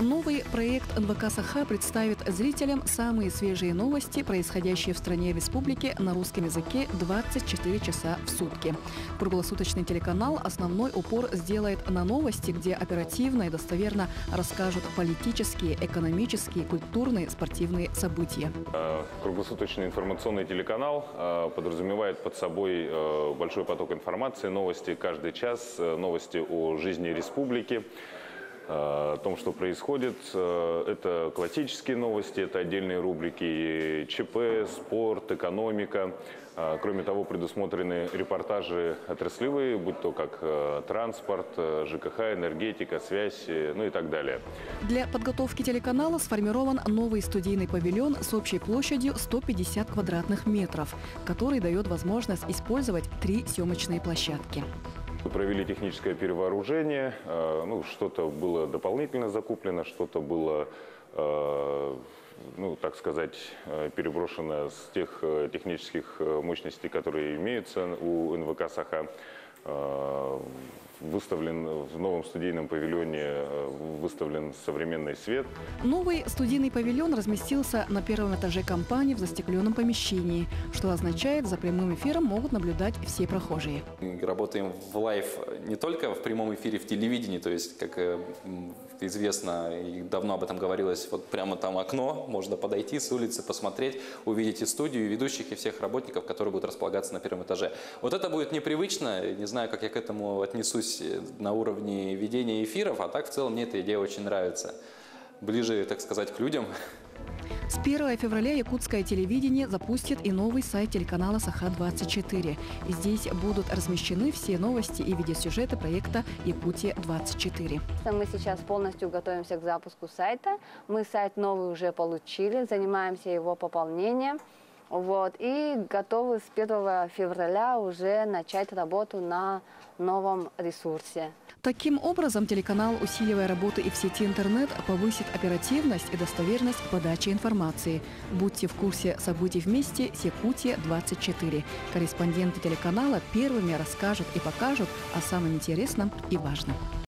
Новый проект НВК «Саха» представит зрителям самые свежие новости, происходящие в стране и республике, на русском языке 24 часа в сутки. Круглосуточный телеканал основной упор сделает на новости, где оперативно и достоверно расскажут политические, экономические, культурные, спортивные события. Круглосуточный информационный телеканал подразумевает под собой большой поток информации, новости каждый час, новости о жизни республики, о том, что происходит. Это классические новости, это отдельные рубрики ЧП, спорт, экономика. Кроме того, предусмотрены репортажи отраслевые, будь то как транспорт, ЖКХ, энергетика, связь, ну и так далее. Для подготовки телеканала сформирован новый студийный павильон с общей площадью 150 квадратных метров, который дает возможность использовать 3 съемочные площадки. Мы провели техническое перевооружение, что-то было дополнительно закуплено, что-то было, так сказать, переброшено с тех технических мощностей, которые имеются у НВК «Саха». Выставлен в новом студийном павильоне, выставлен современный свет. Новый студийный павильон разместился на первом этаже компании в застекленном помещении, что означает, за прямым эфиром могут наблюдать все прохожие. Работаем в лайв не только в прямом эфире в телевидении, то есть, как известно и давно об этом говорилось, вот прямо там окно, можно подойти с улицы, посмотреть, увидеть и студию, и ведущих, и всех работников, которые будут располагаться на первом этаже. Вот это будет непривычно, не знаю, как я к этому отнесусь на уровне ведения эфиров, а так в целом мне эта идея очень нравится. Ближе, так сказать, к людям. С 1 февраля якутское телевидение запустит и новый сайт телеканала «Саха-24». И здесь будут размещены все новости и видеосюжеты проекта «Якутия-24». Мы сейчас полностью готовимся к запуску сайта. Мы сайт новый уже получили, занимаемся его пополнением. И готовы с 1 февраля уже начать работу на новом ресурсе. Таким образом, телеканал, усиливая работу и в сети интернет, повысит оперативность и достоверность подачи информации. Будьте в курсе событий вместе с Якутия-24. Корреспонденты телеканала первыми расскажут и покажут о самом интересном и важном.